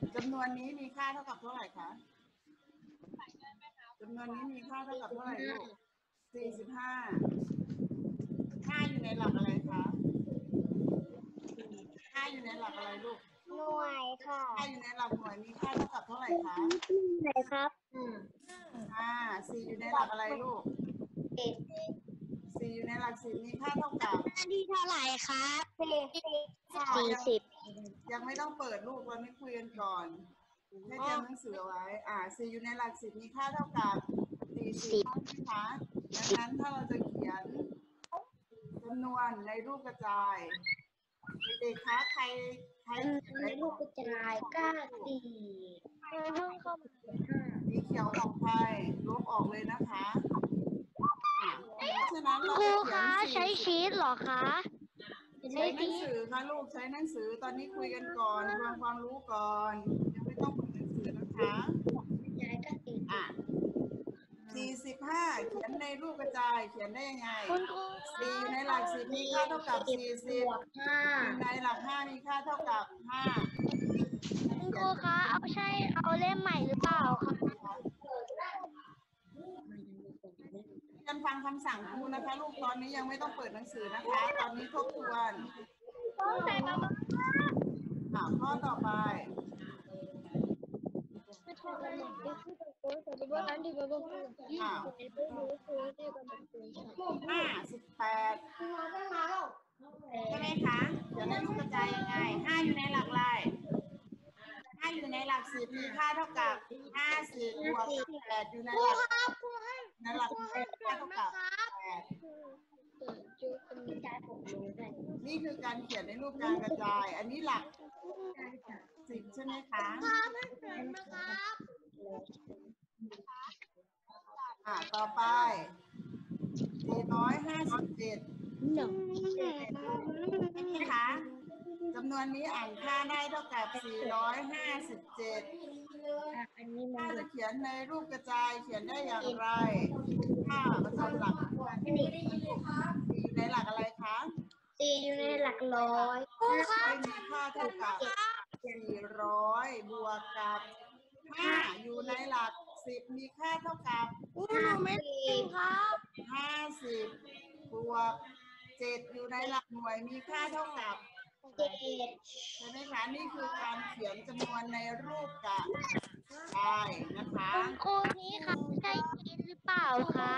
จำนวนนี้มีค่าเท่ากับเท่าไหร่คะจำนวนนี้มีค่าเท่ากับเท่าไหร่ลูก45 5อยู่ในหลักอะไรคะ5อยู่ในหลักอะไรลูกหน่วยค่ะ 5อยู่ในหลักหน่วยมีค่าเท่ากับเท่าไหร่คะไหนครับ 4อยู่ในหลักอะไรลูก4อยู่ในหลัก10มีค่าเท่ากับที่เท่าไหร่ครับ40 ยังไม่ต้องเปิดลูกเราไม่คุยกันก่อนให้เตรียมหนังสือไว้4อยู่ในหลัก10มีค่าเท่ากับ40ใช่ไหมคะดังนั้นถ้าเราจะเขียนจำนวนในรูปกระจายเด็กๆคะใครเขียนในรูปกระจายสีเขียวของใครลบออกเลยนะคะเพราะฉะนั้นเราจะเขียนใช้ชีสหรอคะใช้หนังสือค่ะลูกใช้หนังสือตอนนี้คุยกันก่อนฟังความรู้ก่อนยังไม่ต้องเปิดหนังสือนะคะ45เขียนในรูปกระจายเขียนได้ยังไง4อยู่ในหลัก10มีค่าเท่ากับ40อยู่ในหลัก5มีค่าเท่ากับ5 คุณครูคะเอาเล่มใหม่หรือเปล่าคะยังฟังคำสั่งครูนะคะลูกตอนนี้ยังไม่ต้องเปิดหนังสือนะคะตอนนี้ทบทวนข้อต่อไป58ใช่ไหมคะเดี๋ยวในรูปกระจายยังไง5อยู่ในหลักอะไร5อยู่ในหลัก10มีค่าเท่ากับ50บวก8อยู่ในหลักค่าเท่ากับ8นี่คือการเขียนในรูปการกระจายอันนี้หลัก10ใช่ไหมคะต่อไป457นี่คะจำนวนนี้อ่านค่าได้เท่ากับ457ถ้าจะเขียนในรูปกระจายเขียนได้อย่างไรค่าประจำหลัก4ในหลักอะไรคะ 4อยู่ในหลักร้อยมีค่าเท่ากับ400บวกกับ5อยู่ในหลัก10มีค่าเท่ากับ50บวก7อยู่ในหลักหน่วยมีค่าเท่ากับใช่ไหมคะนี่คือการเขียนจำนวนในรูปกระจายนะคะครูนี้ค่ะใช่คิดหรือเปล่าคะ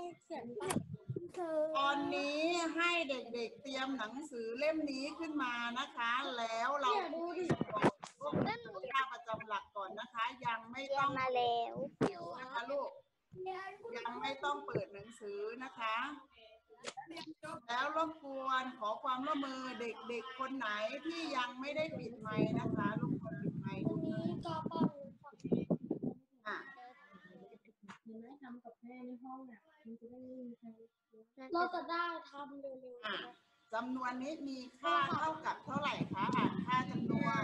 ตอนนี้ให้เด็กๆเตรียมหนังสือเล่มนี้ขึ้นมานะคะแล้วเราค่าประจำหลักก่อนนะคะยังไม่ต้องมาแล้วนะคะลูกยังไม่ต้องเปิดหนังสือนะคะแล้วรบกวนขอความร่วมมือเด็กๆคนไหนที่ยังไม่ได้ปิดไมค์นะคะรบกวนปิดไมค์ทำกับแม่ในห้องเนี่ยมันจะได้มีใครเราจะได้ทำเร็วๆจำนวนนี้มีค่าเท่ากับเท่าไหร่คะค่าจำนวน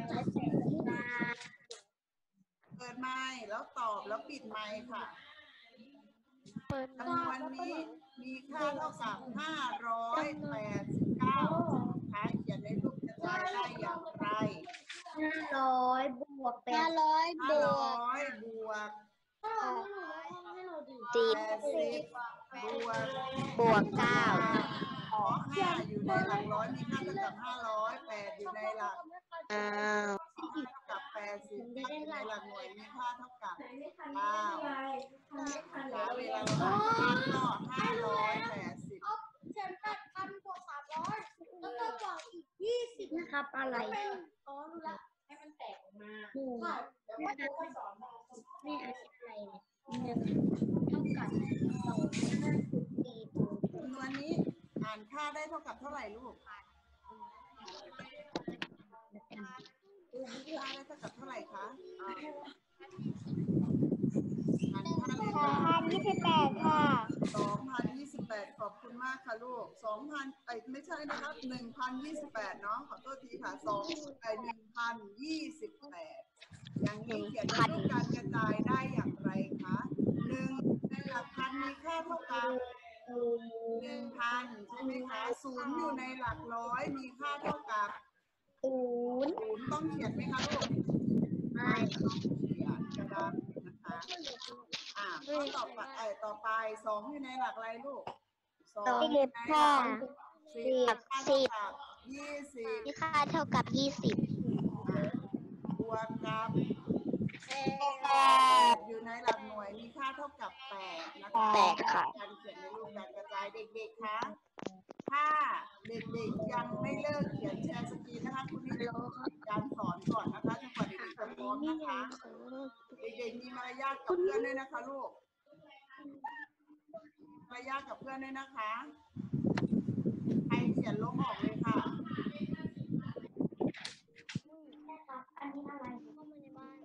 เปิดไมค์แล้วตอบแล้วปิดไมค์ค่ะจำนวนนี้มีค่าเท่ากับ589ค่ะเขียนในรูปกระจายได้อย่างไร 500บวก 500บวก80บวก95อยู่ในหลักร้อยมีค่าเท่ากับ500 8อยู่ในหลักเท่ากับ80อยู่ในหลักหน่วยมีค่าเท่ากับ9เวลาเราก็580 เขียน8,000 บวก 300แล้วก็บวกอีก20นะครับอะไรรู้ละให้มันแตกออกมาใช่แล้วก็ครูสอนมานี่อะไรเนี่ยเท่ากับจำนวนนี้อ่านค่าได้เท่ากับเท่าไหร่ลูกค่าได้เท่ากับเท่าไหร่คะ 2,028ค่ะ 2,028ขอบคุณมากค่ะลูกไม่ใช่นะครับ1,028เนาะขอโทษทีค่ะ1,028อย่างนี้เขียนในรูปการกระจายได้อย่างไรคะ1ในหลักพันมีค่าเท่ากับ1,000ใช่ไหมคะ0อยู่ในหลักร้อยมีค่าเท่ากับ0ต้องเขียนไหมคะลูกไม่ต้องเขียนก็ได้นะคะข้อต่อไป2อยู่ในหลักอะไรลูก2อยู่ในหลัก10 20 ที่ค่าเท่ากับ20 บวกกับ8อยู่ในหลักหน่วยมีค่าเท่ากับ8นะคะ 8ค่ะการเขียนในรูปการกระจายเด็กๆคะถ้าเด็กๆยังไม่เลิกเขียนแชร์สกรีนนะคะคุณนี่การสอนก่อนนะคะจนกว่าเด็กๆจะพร้อมนะคะเด็กๆมีมารยาทกับเพื่อนด้วยนะคะลูกมารยาทกับเพื่อนด้วยนะคะใครเขียนลบออกเลยค่ะอันนี้อะไรเข้ามาในบ้าน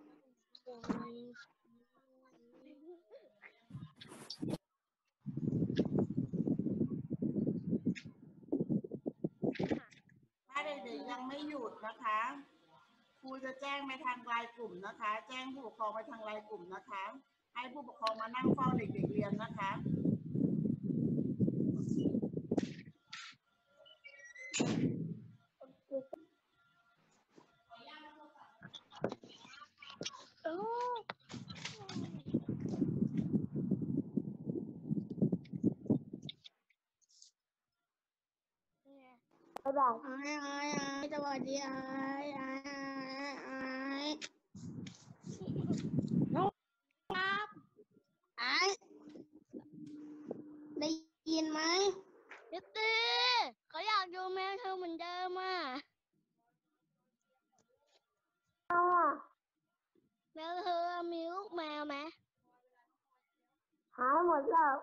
ถ้าเด็กๆยังไม่หยุดนะคะครูจะแจ้งไปทางไลน์กลุ่มนะคะแจ้งผู้ปกครองไปทางไลน์กลุ่มนะคะให้ผู้ปกครองมานั่งเฝ้าเด็กๆเรียนนะคะบอกสวัสดีครับได้ยินไหมนิตตี้เขาอยากดูแมวเธอเหมือนเดิมอ่ะแมวเธอมีลูกแมวไหมหายหมดแล้ว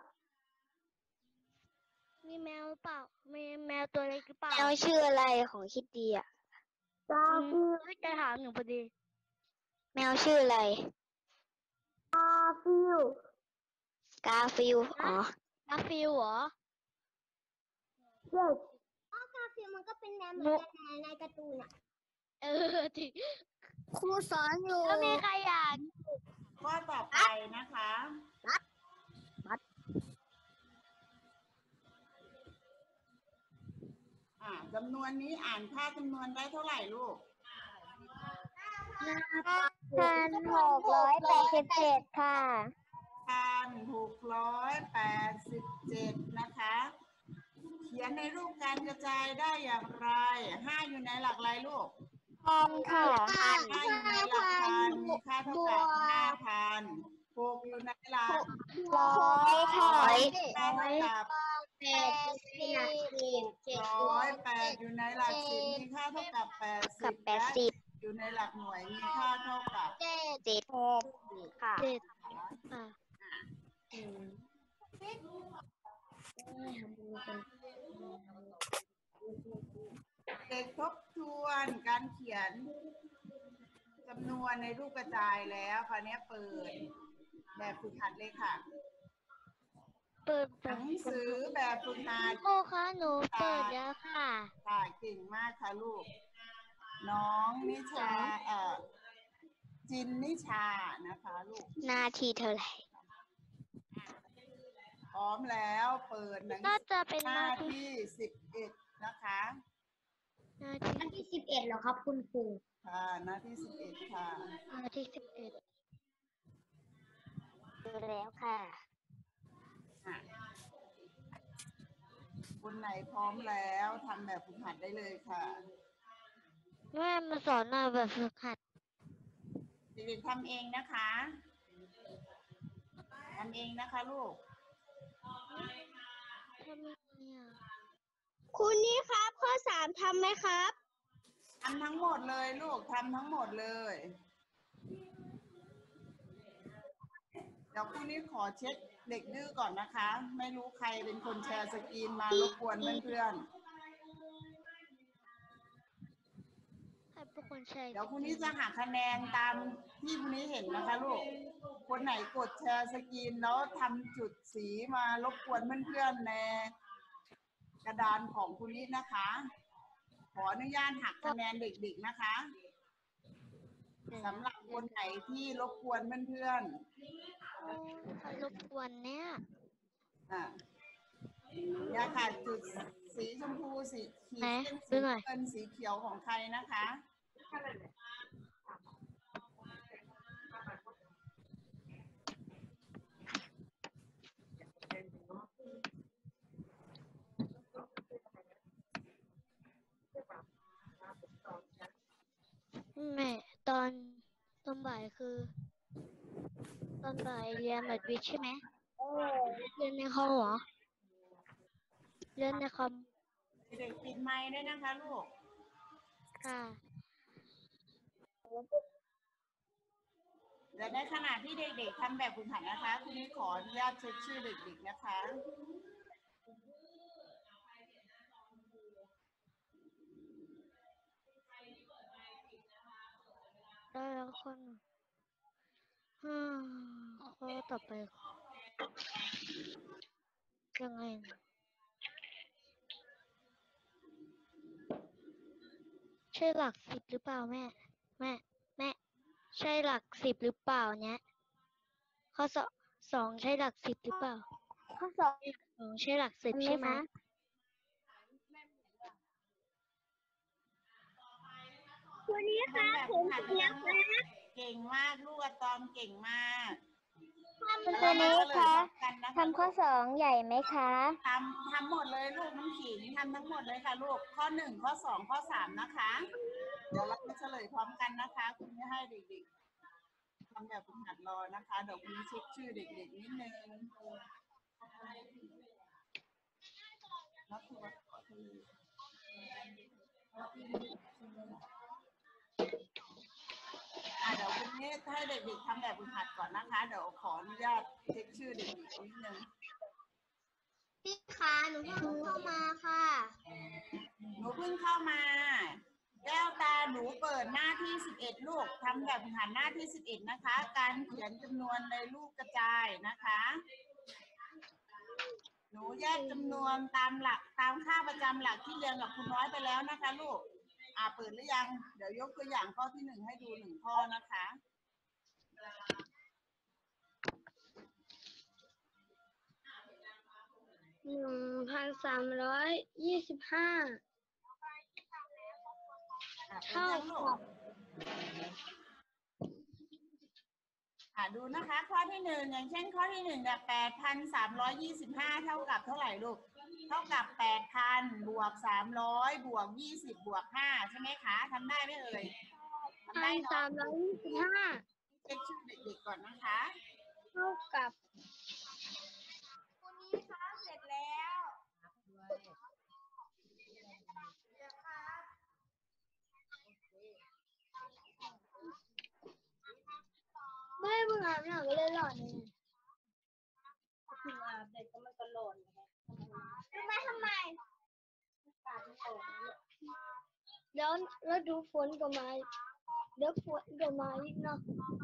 มีแมวหรือเปล่ามีแมวตัวเล็กหรือเปล่าแมวชื่ออะไรของคิดดีอ่ะกาฟิลจะถามหนูพอดีแมวชื่ออะไรกาฟิลกาฟิลอ๋อกาฟิลเหรอใช่กาฟิลมันก็เป็นแมวเหมือนกันในการ์ตูนอ่ะที่ครูสอนอยู่แล้วมีใครอยากข้อต่อไปนะคะจำนวนนี้อ่านค่าจำนวนได้เท่าไหร่ลูก 1,687ค่ะ 1,687นะคะเขียนในรูปการกระจายได้อย่างไร5อยู่ในหลักอะไรลูก 1,000ค่ะ 5อยู่ในหลักพันมีค่าเท่ากับ5,000 6อยู่ในหลัก 100ค่ะค่าเท่ากับ108อยู่ในหลัก10มีค่าเท่ากับ80และอยู่ในหลักหน่วยมีค่าเท่ากับ 7ค่ะเด็กทบทวนการเขียนจำนวนในรูปกระจายแล้วคราวนี้เปิดแบบฝึกหัดเลยค่ะหนังสือแบบฝึกหัดโอ้ค่ะหนูเปิดแล้วค่ะเก่งมากค่ะลูกน้องนิชาจินนิชานะคะลูกนาทีเท่าไหร่พร้อมแล้วเปิดหนังสือหน้าที่11นะคะหน้าที่11เหรอครับคุณครูค่ะหน้าที่11ค่ะหน้าที่11ดูแล้วค่ะคนไหนพร้อมแล้วทำแบบฝึกหัดได้เลยค่ะแม่มาสอนมาแบบฝึกหัดเด็กๆทำเองนะคะทำเองนะคะลูกคุณนี่ครับข้อ3ทำไหมครับทำทั้งหมดเลยลูกทำทั้งหมดเลยเดี๋ยวคุณนี่ขอเช็คเด็กดื้อก่อนนะคะไม่รู้ใครเป็นคนแชร์สกรีนมารบกวนเพื่อนเดี๋ยวคุณนี่จะหักคะแนนตามที่คุณนี่เห็นนะคะลูกคนไหนกดแชร์สกรีนแล้วทำจุดสีมารบกวนเพื่อนๆในกระดานของคุณนี่นะคะขออนุญาตหักคะแนนเด็กๆนะคะสำหรับคนไหนที่รบกวนเพื่อนๆรบกวนเนี่ยเนี่ยค่ะจุดสีชมพูสีเขียวสีเงินสีเขียวของใครนะคะคือตอนบ่ายเรียนแบบวิทย์ใช่ไหมเรียนในคอมเหรอเรียนในคอมเด็กปิดไมค์ด้วยนะคะลูกค่ะเดี๋ยวในขณะที่เด็กๆทำแบบฝึกหัดนะคะคุณนี่ขออนุญาตเช็คชื่อเด็กๆนะคะได้แล้วคนข้อต่อไปยังไงนะใช่หลักสิบหรือเปล่าแม่ แม่ ใช่หลักสิบหรือเปล่าเนี่ยข้อสองใช่หลักสิบหรือเปล่าข้อสองใช่หลักสิบใช่ไหมวันนี้ค่ะผมฝึกแล้วค่ะเก่งมากลูกอะตอมเก่งมากตัวนี้คะทำข้อสองใหญ่ไหมคะทำหมดเลยลูกน้ำขิงทำทั้งหมดเลยค่ะลูกข้อหนึ่งข้อสองข้อสามนะคะเดี๋ยวเราจะเฉลยพร้อมกันนะคะคุณจะให้เด็กๆทำแบบฝึกหัดรอนะคะเดี๋ยวคุณเช็คชื่อเด็กๆนิดนึงแล้วคือว่าเดี๋ยวคุณนี้ให้เด็กๆทำแบบฝึกหัดก่อนนะคะเดี๋ยวขออนุญาตเช็คชื่อเด็กๆนิดนึงพี่คะหนูเพิ่งเข้ามาค่ะหนูเพิ่งเข้ามาแก้วตาหนูเปิดหน้าที่11ลูกทำแบบฝึกหัดหน้าที่11นะคะการเขียนจำนวนในรูปกระจายนะคะหนูแยกจำนวนตามหลักตามค่าประจำหลักที่เรียนกับคุณน้อยไปแล้วนะคะลูกเปิดหรือยังเดี๋ยวยกตัวอย่างข้อที่1ให้ดู1ข้อนะคะ 1,325เท่ากับดูนะคะข้อที่1อย่างเช่นข้อที่1เนี่ย8,325เท่ากับเท่าไหร่ลูกเท่ากับ 8,000 บวก 300 บวก 20 บวก 5ใช่ไหมคะทำได้ไหมเอ่ยทำได้เนาะ 1,325 เช็คชื่อเด็กๆก่อนนะคะเท่ากับวันนี้คะเสร็จแล้วไม่ได้เพิ่งอาบน้ำก็เลยหลอนเนี่ยถึงอาบเด็กก็มันก็หล่นทำไมแล้วดูฝนก็มาเดี๋ยวฝนก็มาอีกเนาะ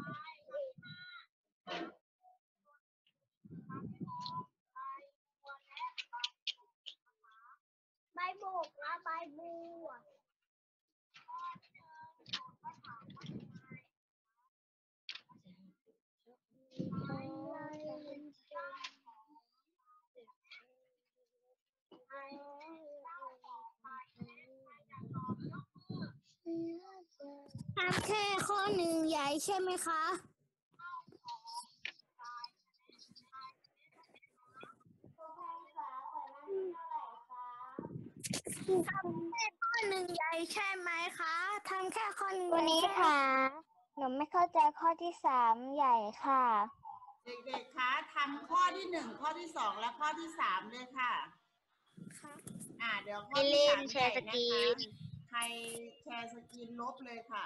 ใบโบกนะใบบัวทำแค่ข้อหนึ่งใหญ่ใช่ไหมคะทำแค่ข้อหนึ่งใหญ่ใช่ไหมคะทำแค่ข้อหนึ่งวันนี้ค่ะหนูไม่เข้าใจข้อที่3ใหญ่ค่ะเด็กๆคะทำข้อที่1ข้อที่2และข้อที่3เลยค่ะเดี๋ยวข้อที่3แชร์สกรีนใครแชร์สกรีนลบเลยค่ะ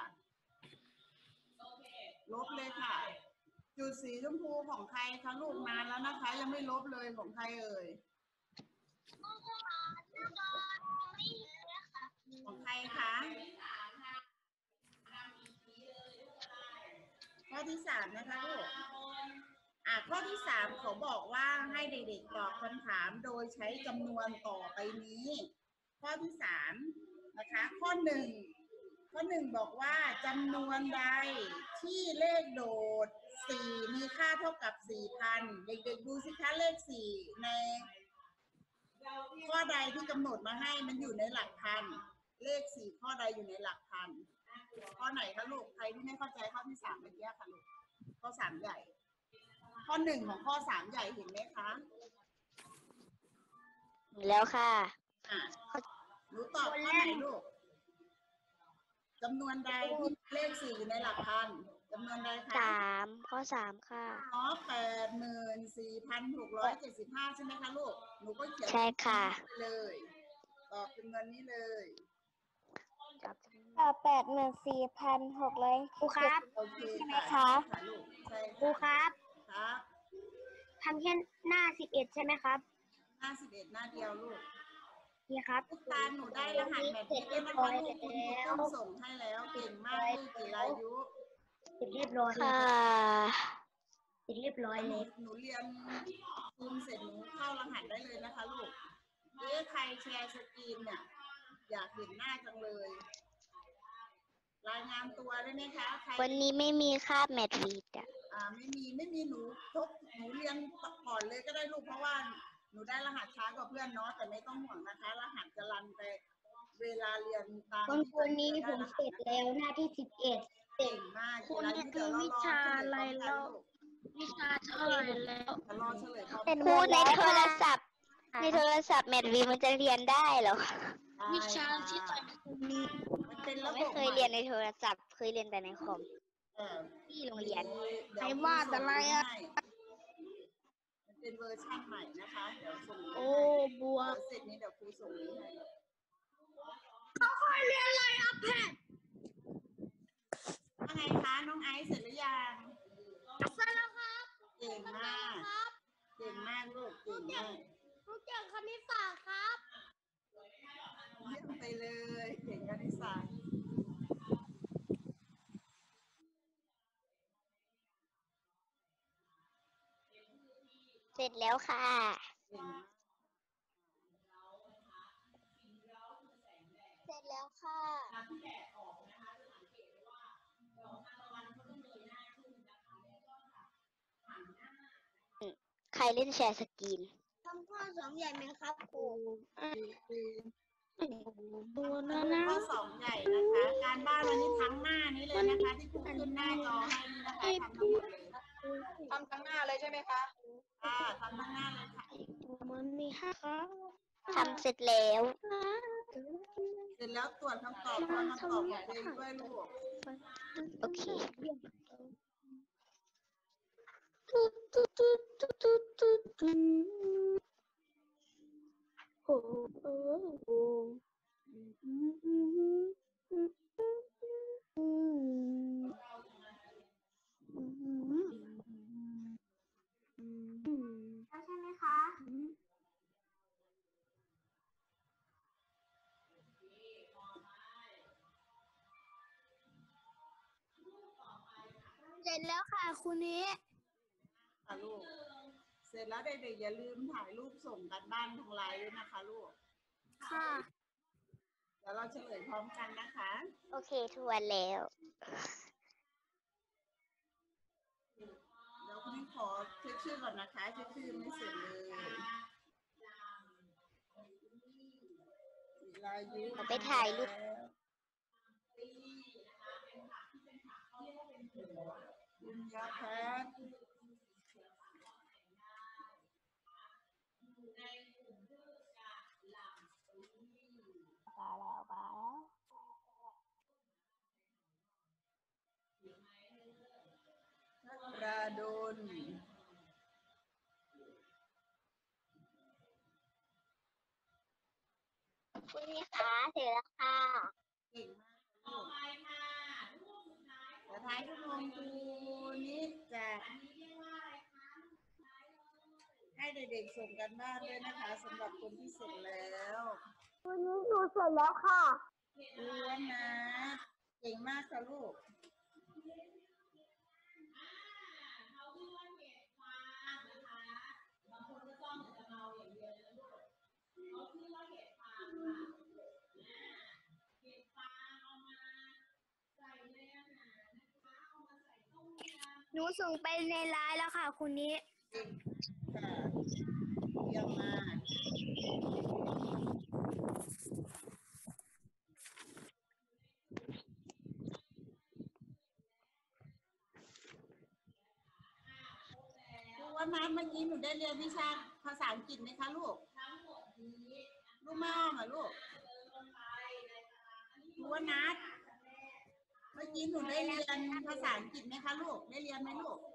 ลบเลยค่ะจุดสีชมพูของใครคะลูกนานแล้วนะคะยังไม่ลบเลยของใครเอ่ยของใครคะข้อที่3นะคะลูกข้อที่3เขาบอกว่าให้เด็กๆตอบคำถามโดยใช้จำนวนต่อไปนี้ข้อที่3นะคะข้อ1บอกว่าจำนวนใดที่เลขโดด4มีค่าเท่ากับ 4,000 เด็กๆดูสิคะเลข4ในข้อใดที่กำหนดมาให้มันอยู่ในหลักพันเลข4ข้อใดอยู่ในหลักพันข้อไหนคะลูกใครที่ไม่เข้าใจข้อที่3เมื่อกี้ค่ะลูกข้อ3ใหญ่ข้อ1ของข้อ3ใหญ่เห็นไหมคะเห็นแล้วค่ะหนูตอบข้อไหนลูกจำนวนใดที่เลข4อยู่ในหลักพันจจำนวนใดคะข้อ 3ค่ะ 84,675 ใช่ไหมคะลูก หนูก็เขียนใช่ค่ะไปเลยตอบจำนวนนี้เลย 84,600 ครูครับโอเคใช่ไหมค่ะคะใช่ค่ะลูกใช่ครูครับครับทำแค่หน้า11ใช่ไหมครับหน้า 11 หน้าเดียวลูกนี่ครับลูกตาลหนูได้รหัสแบบนี้ด้วยนะคะลูกคุณครูตุ้มส่งให้แล้วเก่งมากลูกจิรายุเสร็จเรียบร้อยเลยค่ะเสร็จเรียบร้อยหเลนูยหนูเรียนซูมเสร็จหนูเข้ารหัสได้เลยนะคะลูกใครแชร์สกรีนเนี่ยอยากเห็นหน้าจังเลย รายงานตัวได้ไหมคะใครวันนี้ไม่มีคาบแมทวีดอ่ะไม่มีหนูเรียนก่อนเลยก็ได้ลูกเพราะว่าหนูได้รหัสช้ากว่าเพื่อนเนาะแต่ไม่ต้องห่วงนะคะ รหัสจะรันไปเวลาเรียนตามวันนี้ผมเสร็จแล้วหน้าที่11 เก่งมากคุณคือวิชาอะไรแล้ว วิชาเท่าไหร่แล้วจะรอเฉลยพร้อมครูในโทรศัพท์แมทวีมันจะเรียนได้เหรอวิชาที่ตอนมีมันเป็นเราระบบไม่เคยเรียนในโทรศัพท์ เคยเรียนแต่ในคอมเออที่โรงเรียนใครวาดอะไรอะมันเป็นเวอร์ชันใหม่นะคะเดี๋ยวส่งโอ้บวกเสร็จนี้เดี๋ยวครูส่งลิงก์ให้เรียนอะไรอัพแพดว่าไงคะน้องไอซ์เสร็จหรือยังเสร็จแล้วครับเก่งมากเก่งมากลูกเก่งมากรู้จักคณิตศาสตร์ครับเยี่ยมไปเลยเก่งคณิตศาสตร์เสร็จแล้วค่ะเก่งมากเสร็จแล้วค่ะ ใครเล่นแชร์สกรีนทำข้อ2ใหญ่ไหมครับครูตัวมานะดูนะข้อสองใหญ่นะคะ การบ้านวันนี้ทั้งหน้านี้เลยนะคะ ที่ครูขึ้นหน้าจอให้นี่นะคะทำทั้งหมดเลยทำทั้งหน้าเลยใช่ไหมคะทำทั้งหน้าเลยค่ะมันมี5ครับทำเสร็จแล้วเสร็จแล้วตรวจคำตอบของตัวเองด้วยลูกโอเคโอ้โหแล้วใช่ไหมคะเสร็จแล้วค่ะคุณนี้ค่ะลูก เสร็จแล้วเด็กๆอย่าลืมถ่ายรูปส่งกันบ้านทางไลน์ด้วยนะคะลูกค่ะเดี๋ยวเราเฉลยพร้อมกันนะคะโอเคทวนแล้วเดี๋ยวคุณขอเช็คชื่อก่อนนะคะ เช็คชื่อไม่เสร็จเลยจิรายุเอาไปถ่ายรูปคุณยาแพทย์ นักราดลคุณนี้ค่ะเสร็จแล้วค่ะเก่งมากลูกแต่ท้ายชั่วโมงครูนี้จะให้เด็กๆส่งกันบ้านด้วยนะคะสำหรับคนที่เสร็จแล้ววันนี้หนูเสร็จแล้วค่ะล้วนนะ เก่งมากค่ะลูกหนูส่งไปในไลน์แล้วค่ะคุณนี้เก่งค่ะเยี่ยมมาก ดูว่านัดเมื่อกี้หนูได้เรียนวิชาภาษาอังกฤษไหมคะลูก ลูกไม่อ้อมเหรอลูกดูว่านัดเมื่อกี้หนูได้เรียนภาษาอังกฤษไหมคะลูก ได้เรียนไหมลูก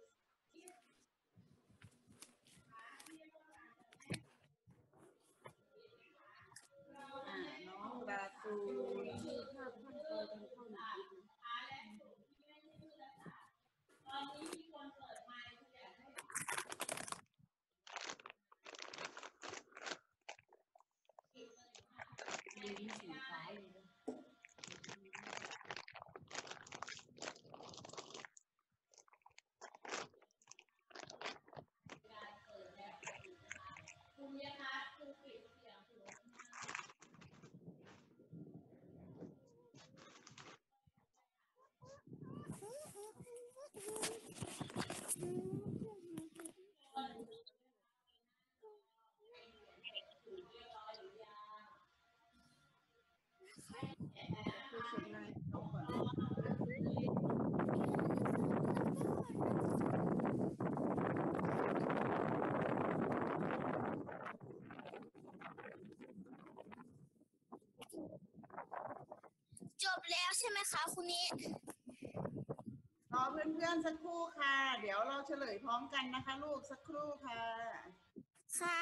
น้องการ์ตูนจบแล้วใช่ไหมคะคุณนี้รอเพื่อนๆสักครู่ค่ะ เดี๋ยวเราเฉลยพร้อมกันนะคะลูกสักครู่ค่ะค่ะ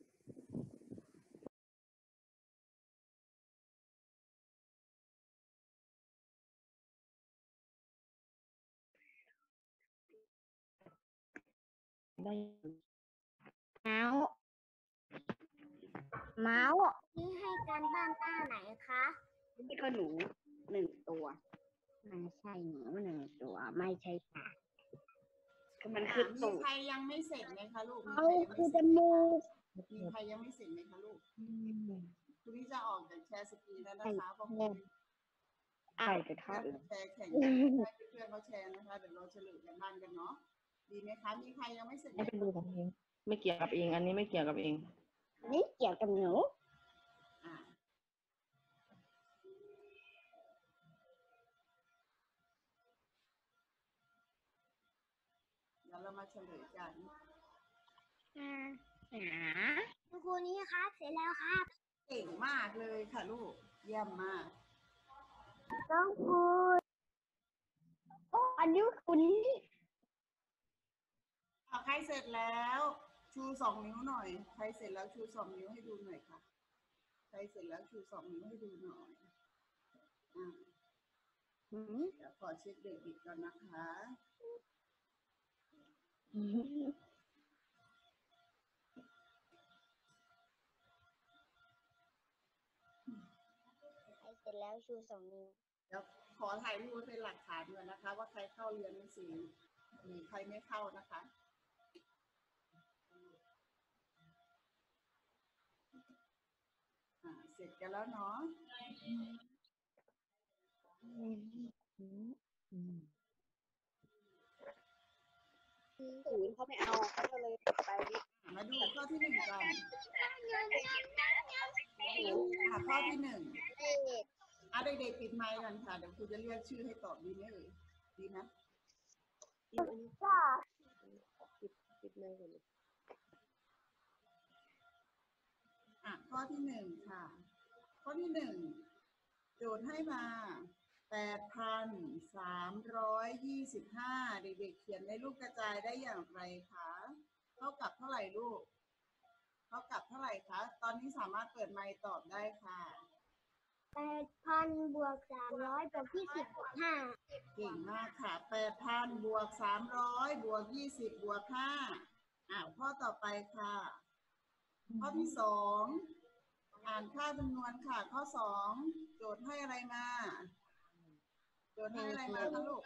ได้เมาส์นี่ให้การบ้านต้าไหนคะนี่ก็หนู1 ตัวไม่ใช่หนู1 ตัวไม่ใช่ปากก็มันคือมีตูดใครยังไม่เสร็จไหมคะลูกเขาคือจมูกมีใครยังไม่เสร็จไหมคะลูก คุณนี่จะออกจากแชร์สกรีนแล้วนะคะเพราะคุณไอ้จะทอดเลยแชร์แข่งกันให้เพื่อนๆเขาแชร์นะคะ เดี๋ยวเราเฉลยกันบ้านกันเนาะ ดีไหมคะ มีใครยังไม่เสร็จไหมไม่เป็นดูกับเองไม่เกี่ยวกับเองอันนี้ไม่เกี่ยวกับเองนี่เกี่ยวกับหนูอ่าเดี๋ยวเรามาเฉลยกันคุณครูนี้คะเสร็จแล้วครับเก่งมากเลยค่ะลูก เยี่ยมมากต้องพูดอันนี้คุณนี่ใครเสร็จแล้ว ชู2 นิ้วหน่อย ใครเสร็จแล้วชู2 นิ้วให้ดูหน่อยค่ะ ใครเสร็จแล้วชู2 นิ้วให้ดูหน่อยเดี๋ยวขอเช็คเด็กอีกก่อนนะคะใครเสร็จแล้วชู2 นิ้วเดี๋ยวขอถ่ายรูปเป็นหลักฐานก่อนนะคะ ว่าใครเข้าเรียนหนังสือหรือใครไม่เข้านะคะ เสร็จกันแล้วเนาะศูนย์เขาไม่เอาเขาก็เลยไปดิมาดูข้อที่ 1กันข้อที่ 1เด็กๆปิดไมค์กันค่ะ เดี๋ยวครูจะเรียกชื่อให้ตอบดีไหมเอ่ยดีไหมปิดเลยก่อนเลยข้อที่ 1ค่ะ ข้อที่ 1 โจทย์ให้มา 8,325 เด็กๆเขียนในรูปกระจายได้อย่างไรคะเท่ากับเท่าไหร่ลูกเท่ากับเท่าไหร่คะตอนนี้สามารถเปิดไมค์ตอบได้ค่ะ 8,000 บวก 300 บวก 20 บวก 5 เก่งมากค่ะ 8,000 บวก 300 บวก 20 บวก 5ข้อต่อไปค่ะ ข้อที่ 2 อ่านค่าจำนวนค่ะ ข้อ 2 โจทย์ให้อะไรมา โจทย์ให้อะไรมาคะลูก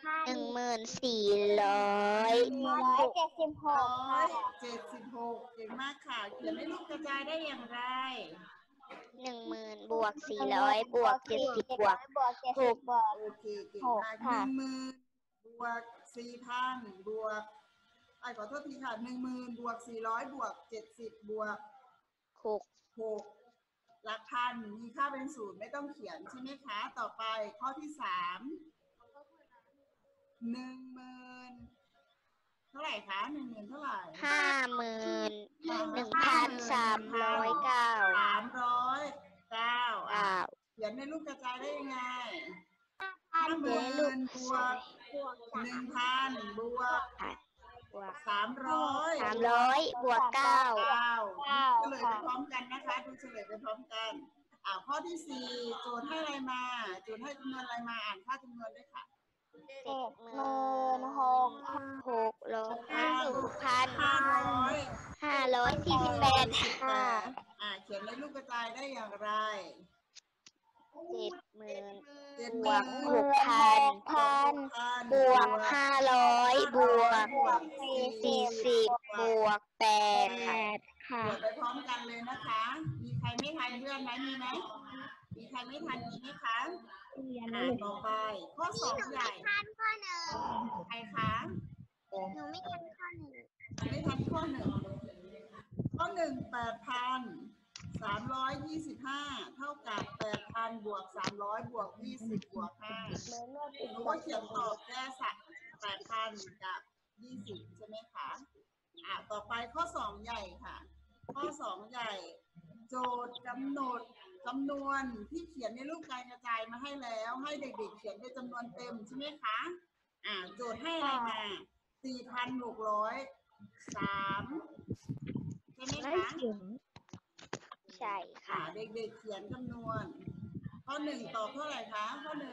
1,476 176 เก่งมากค่ะ เขียนในรูปกระจายได้อย่างไร 10,000 บวก 400 บวก 70 บวก 6 บวกโอเคเก่งมาก 10,000 บวก 4,000 บวกขอโทษทีค่ะ 10,000 บวก 400 บวก 70 บวก 6 หลักพันมีค่าเป็น0ไม่ต้องเขียนใช่ไหมคะ ต่อไปข้อที่ 3 10,000 เท่าไหร่คะ 10,000 เท่าไหร่ 53,309 309 เขียนในรูปกระจายได้ยังไง 5,000 50,000บวก 1,000 บวก 300 บวก9 เฉลยไปพร้อมกันนะคะดูเฉลยไปพร้อมกันข้อที่4โจทย์ให้อะไรมาโจทย์ให้จำนวนอะไรมาอ่านค่าจำนวนด้วยค่ะ 76,548ค่ะเขียนในรูปกระจายได้อย่างไร 70,000 บวก 6,000 บวก 500 บวก 40 บวก 8 ค่ะตรวจไปพร้อมกันเลยนะคะ มีใครไม่ทันเพื่อนไหมมีไหม มีใครไม่ทันมีไหมคะต่อไปข้อ2ใหญ่ใครคะหนูไม่ทันข้อหนึ่งไม่ทันข้อ1ข้อ1 8,325 เท่ากับ 8,000 บวก 300 บวก 20 บวก 5หนูก็เขียนตอบแค่สัก 8,000 กับ 20 ใช่ไหมคะต่อไปข้อ2ใหญ่ค่ะ ข้อ2ใหญ่ โจทย์กำหนดจำนวนที่เขียนในรูปการกระจายมาให้แล้วให้เด็กๆเขียนเป็นจำนวนเต็มใช่ไหมคะโจทย์ให้อะไรมา 4,603 ใช่ไหมคะใช่ค่ะเด็กๆเขียนจำนวน ข้อ1ตอบเท่าไหร่คะข้อ1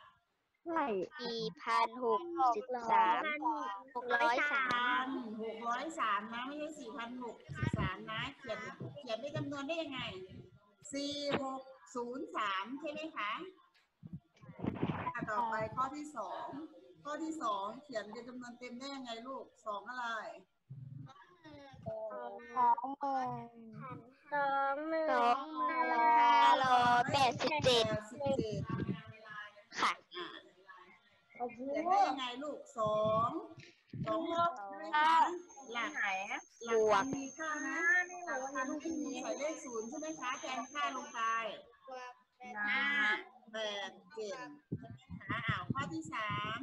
4,603 นะไม่ใช่ 4,613 นะเขียนเป็นจำนวนได้ยังไง 4603 ใช่ไหมคะต่อไปข้อที่2ข้อที่2เขียนเป็นจำนวนเต็มได้ยังไงลูก2อะไร 2,587 ค่ะเขียนได้ยังไงลูก2ใช่ไหมคะหลักพันมีค่านะหลักพันไม่มีใส่เลข0ใช่ไหมคะแทนค่าลงไป5 8 7 ใช่ไหมคะข้อที่3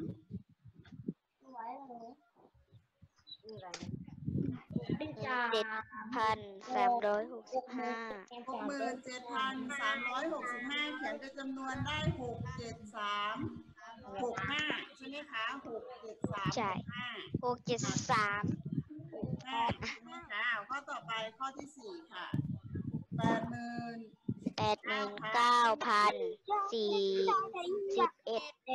7,365 67,365 เขียนเป็นจำนวนได้67365ใช่ไหมคะ67365 ใช่ 673 ใช่ไหมคะข้อต่อไปข้อที่4ค่ะ 89,041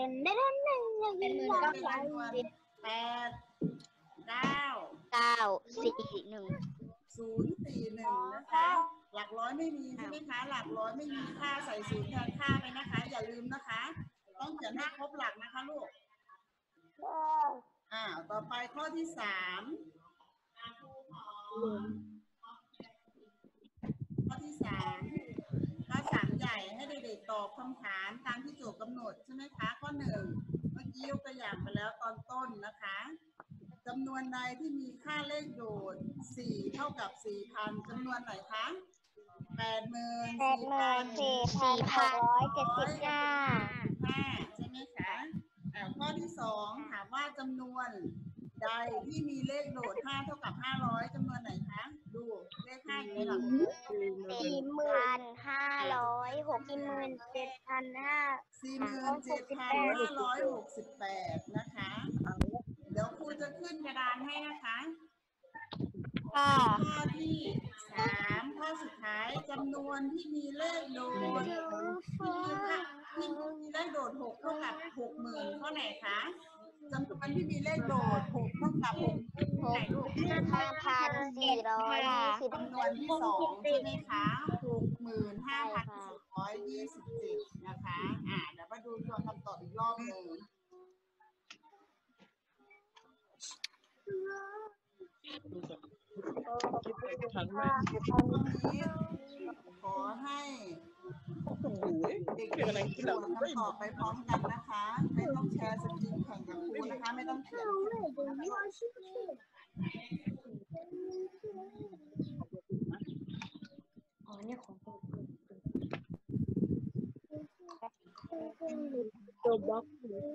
041นะคะ หลักร้อยไม่มีใช่ไหมคะ หลักร้อยไม่มีค่าใส่ศูนย์แทนค่าไปนะคะ อย่าลืมนะคะ ต้องเขียนให้ครบหลักนะคะลูกต่อไปข้อที่3ข้อที่3ใหญ่ให้เด็กๆตอบคำถามตามที่โจทย์กำหนดใช่ไหมคะข้อ1เมื่อกี้ยกตัวอย่างไปแล้วตอนต้นนะคะจำนวนใดที่มีค่าเลขโดด4เท่ากับ 4,000 จำนวนไหนคะ 84,675 ใช่ไหมคะข้อที่2ถามว่าจำนวนใดที่มีเลขโดด5เท่ากับ 500 จำนวนไหนคะดูเลข5อยู่ในหลัก 47,568 นะคะ เดี๋ยวครูจะขึ้นกระดานให้นะคะข้อที่3ข้อสุดท้ายจำนวนที่มีเลขโดดที่มีเลขโดด6เท่ากับ 60,000 ข้อไหนคะจำนวนที่มีเลขโดด6เท่ากับ 60,000 ไหนลูก 5,420 จำนวนที่2ใช่ไหมคะ 65,427 นะคะเดี๋ยวมาดูตัวคำตอบอีกรอบหนึ่งทันไหมขอให้เด็กๆตรวจคำตอบไปพร้อมกันนะคะ ไม่ต้องแชร์สกรีนแข่งกับครูนะคะ ไม่ต้องเขียนตัวบล็อก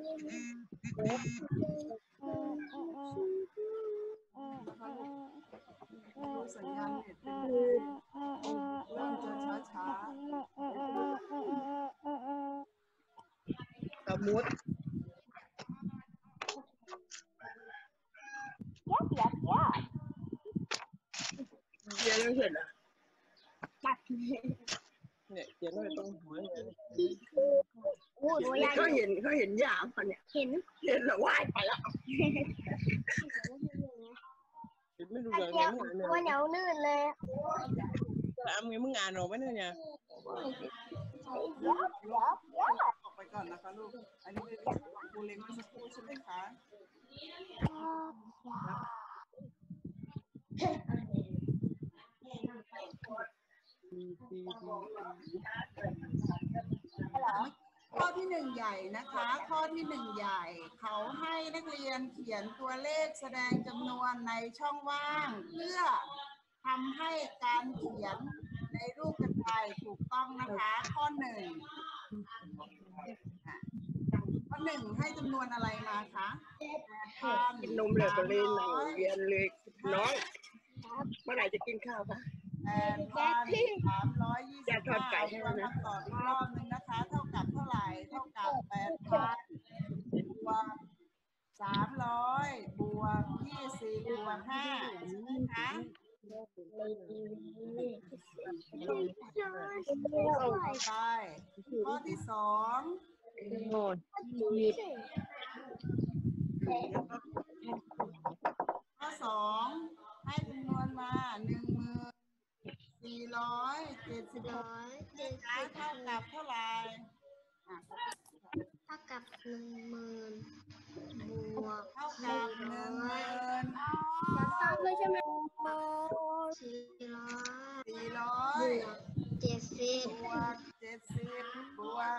ดูสัญญาณเน็ตเป็นเริ่มจะช้าๆสมุด เขียนไม่เห็นอ่ะเนี่ยเขียนไว้ตรงหัวเนี่ยเขาเห็นยาป่ะเนี่ยเห็นแล้วว่ายไปแล้วเห็นไม่ดูเลยเนี่ยเหนียวลื่นเลยถามไงมึงอ่านออกไหมเนี่ยออกไปก่อนนะคะลูก อันนี้เป็นครูเล็กเมื่อสักครู่ใช่ไหมคะ ข้อที่หนึ่งใหญ่นะคะ ข้อที่หนึ่งใหญ่ เขาให้นักเรียนเขียนตัวเลขแสดงจำนวนในช่องว่าง เพื่อทำให้การเขียนในรูปกระจายถูกต้องนะคะ ข้อหนึ่งให้จำนวนอะไรมาคะกินนมเลยก็เลยนั่งเรียนเลยน้องเมื่อไหร่จะกินข้าวคะ 8,325ทวนคำตอบอีกรอบนึงนะคะ เท่ากับเท่าไหร่ เท่ากับ 8,000 บวก 300 บวก 20 บวก 5 ใช่ไหมคะ ต่อไปข้อที่สองโน่นข้อสองให้จำนวนมา1476นะคะเท่ากับเท่าไหร่เท่ากับ10,000บวกเท่ากับ10,000 ตามเลยใช่ไหม470 บวก 70 บวก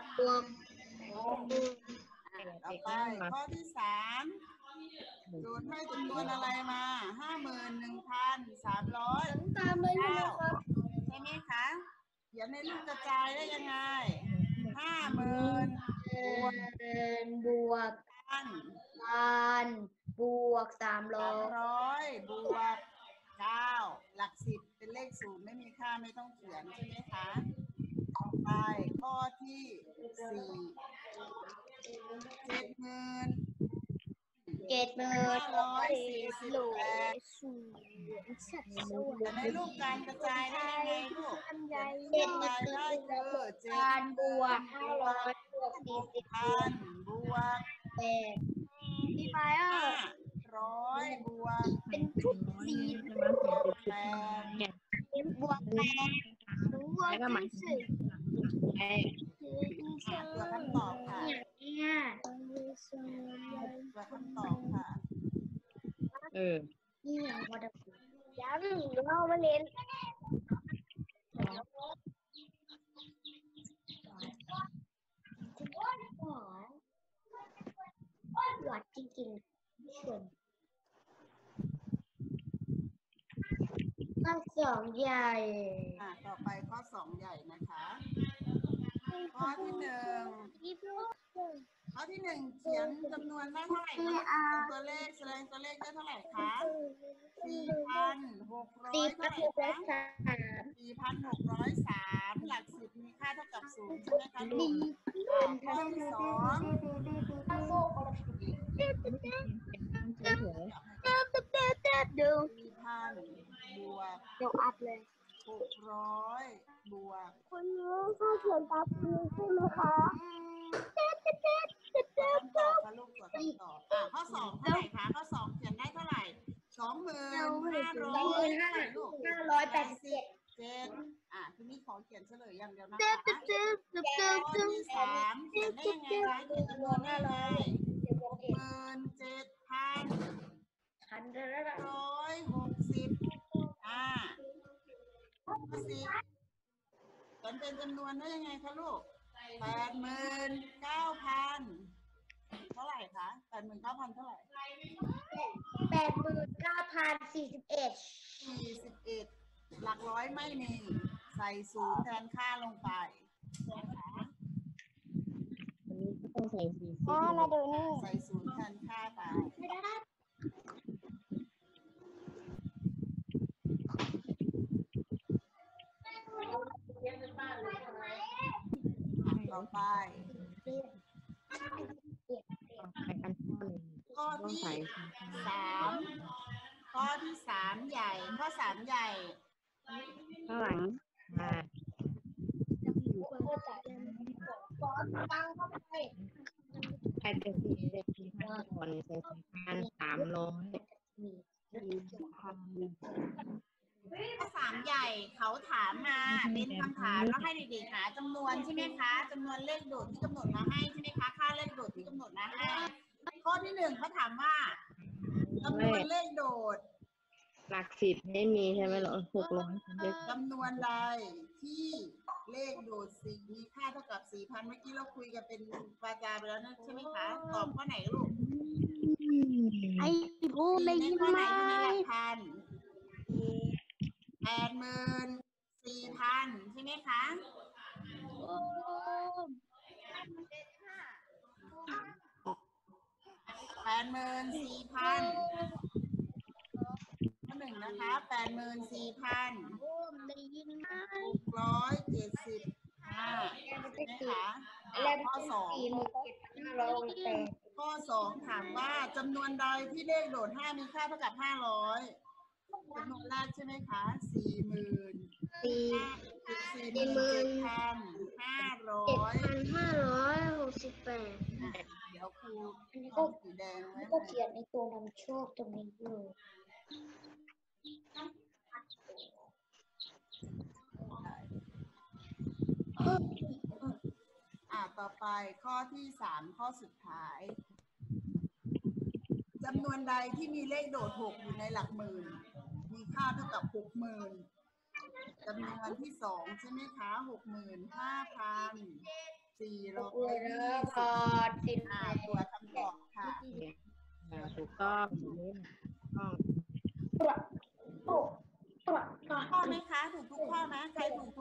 ต่อไปข้อที่สามสูตรให้จำนวนอะไรมา 51,300 ตามเลยใช่ไหมครับใช่ไหมคะ เขียนในรูปกระจายได้ยังไง 50,000 บวกพันบวก 300 บวก 9 หลัก10เป็นเลข0ไม่มีค่าไม่ต้องเขียนใช่ไหมคะ ต่อไปข้อที่4 ในรูปการกระจายได้ยังไงลูกกระจายได้คือ7 บวก500บวก40 บวก 8ดีไฟเออร์ 500 บวกเป็นชุด4 บวก 8 บวก8บวกตัวคำตอบค่ะเนี่ยตัวคำตอบค่ะนี่วัดยังเรามาเล่นหวัดจริงๆส่วนข้อสองใหญ่ต่อไปข้อ2ใหญ่นะคะ ข้อที่ 1 เขียนจำนวนได้เท่าไหร่คะเป็นตัวเลขแสดงตัวเลขได้เท่าไหร่คะ 4,603 หลัก10มีค่าเท่ากับ0ใช่ไหมคะลูกข้อที่ดู 4,000 บวกเดี๋ยวอัพเลย 600 บวกคุณรู้ข้อเขียนตามคือใช่ไหมคะตัวคำตอบค่ะลูกตัวคำตอบข้อ2เท่าไหร่คะข้อ2เขียนได้เท่าไหร่ 25,500 ลูก 587 ทีนี้ขอเขียนเฉลยอย่างเดียวนะคะข้อที่3เขียนได้ยังไงคะเขียนจำนวนได้ไง 67,160 ข้อ10เขียนเป็นจำนวนได้ยังไงคะลูก 89,000 เท่าไหร่คะ 89,000 เท่าไหร่ 89,041 41 หลักร้อยไม่มี ใส่ศูนย์แทนค่าลงไปนะคะอันนี้ก็ต้องใส่สีมาดูนี่ใส่ศูนย์แทนค่าไป ต่อไปที่สามข้อที่สามใหญ่ข้อสามใหญ่ข้างหลังมา ใครเป็นสี่เด็กที่ห้าคนใช้300 ข้อสามใหญ่เขาถามมาเป็นคำถามแล้วให้เด็กๆหาจำนวนใช่ไหมคะจำนวนเลขโดดที่กำหนดมาให้ใช่ไหมคะค่าเลขโดดที่กำหนดมาให้ข้อที่หนึ่งเขาถามว่าจำนวนเลขโดดหลัก10ไม่มีใช่ไหมเหรอ600 จำนวนใดที่เลขโดดสี่มีค่าเท่ากับ 4,000 เมื่อกี้เราคุยกันเป็นปาจาไปแล้วนะใช่ไหมคะตอบข้อไหนลูกไอ้พูดได้ในยินข้อไหไหมนอยู่ในหลักพัน84,000ใช่ไหมคะ84,000ข้อหนึ่งนะคะ84,000 พูดได้ยินไหม 675ใช่ไหมคะข้อสองข้อสองถามว่าจำนวนใดที่เลขโดด5มีค่าเท่ากับ500จำนวนแรกใช่ไหมคะ47,568เดี๋ยวครูทำสีแดงไว้ก็เขียนในตัวนำโชคตรงนี้อยู่ต่อไปข้อที่3ข้อสุดท้ายจำนวนใดที่มีเลขโดด6อยู่ในหลักหมื่นมีค่าเท่ากับ 60,000จำนวนที่2ใช่ไหมคะ65,420ตัวคำตอบค่ะถูกต้องต้องข้อไหมคะถูกทุกข้อไหมใครถูก